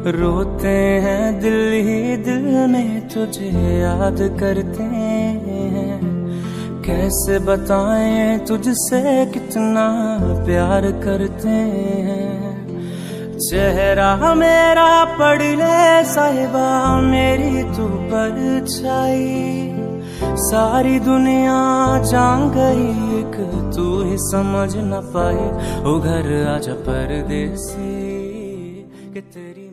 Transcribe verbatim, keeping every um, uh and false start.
रोते हैं दिल ही दिल में तुझे याद करते हैं। कैसे बताएं तुझसे कितना प्यार करते हैं। चेहरा मेरा पढ़ ले साहिबा मेरी तू परछाई। सारी दुनिया जान गई एक तू ही समझ न पाई। ओ घर आजा परदेसी कि तेरी